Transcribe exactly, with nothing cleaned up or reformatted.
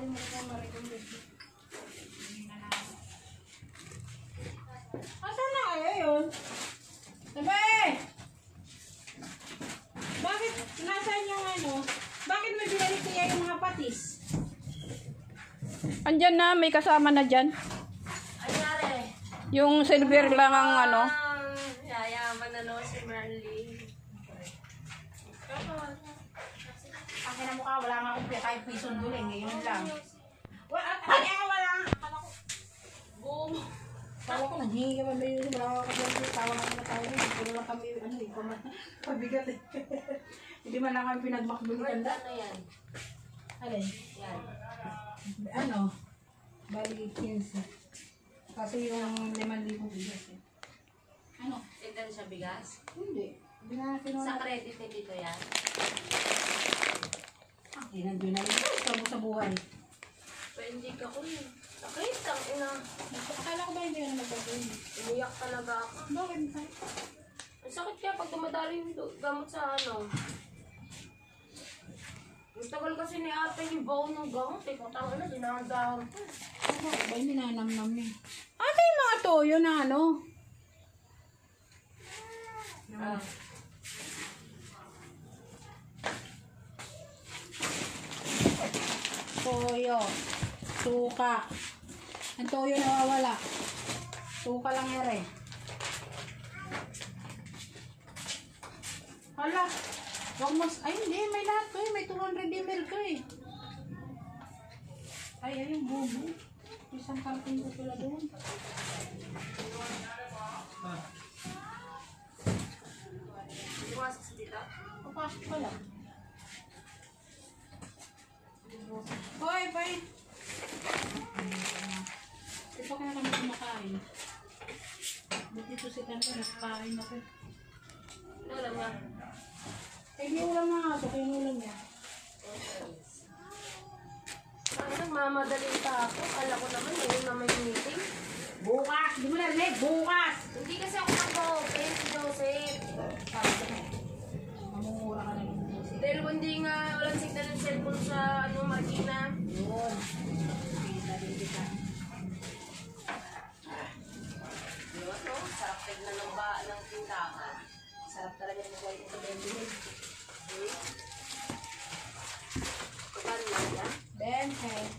nakalimutan mo recommendation. Asan na kayo yun? Sabi! Bakit nasaan yung ano? Bakit may binalik niya yung mga patis? Andyan na, may kasama na dyan. Anyari? Yung silver lang ang ano. Yayaman na no si Marlene. Akin na mukha, wala nga akong kahit pisong duling. Ngayon lang. Wala, kaya wala. Akala ko. Boom. Akala ko, naghingi ka ba ba yun? Wala ka ba tawa nga na tayo. Hindi lang kami, ano eh, pabigat eh. Hindi man lang kami pinagmakbulitan na. Ano yan? Alin? Yan. Ano? Bali, quince. Kasi yung limang libong bigas eh. Ano? Tindan sa bigas? Hindi. Hindi na natin Sa credit na dito yan? Ah, nandun na yun. Ikaw mo sa buhay. Pero hindi ka ko yun. Sakit, ang ina. Akala ko ba hindi ka na magbabayin? Umiyak talaga ako. Bakit? Ang sakit kaya pag dumadalo yung gamot sa ano. Ang tagal kasi ni ate yung baon ng gamot eh. Kung na, dinadahan ko. Ako, ba yung ninanam-nam eh. Ate yung mga toyo na ano? Ah. Toyo. Suka. Ang toyo nawawala. Suka lang ere. Hala. Wag mas, ay hindi, may lahat ko eh. May two hundred milliliters ka eh. Ay, ay, yung bubo. Isang karton ko pala doon. Iwasak sa dito? Papasok pala. Hoy, bay. Ito kaya kami kumakain. Buti ito si Tanda, nakakain ako. Ano lang nga? Eh, di ulam na nga. Ito yung ulam niya. Ay, nagmamadali pa ako. Kala ko naman, yun na may meeting. Bukas! Di mo narinig? Bukas! Hindi kasi ako mag-open si Joseph. Sabi ko na. Mamumura ka na yung Joseph. Dahil hindi nga walang signal ng cellphone sa ano, Marikina. Yun. Kita din kita. Yun, no? Sarap tignan ng ba ng tindahan. Sarap talaga yung buhay ko sa Benjamin. Kung lang yan? Ben, hey.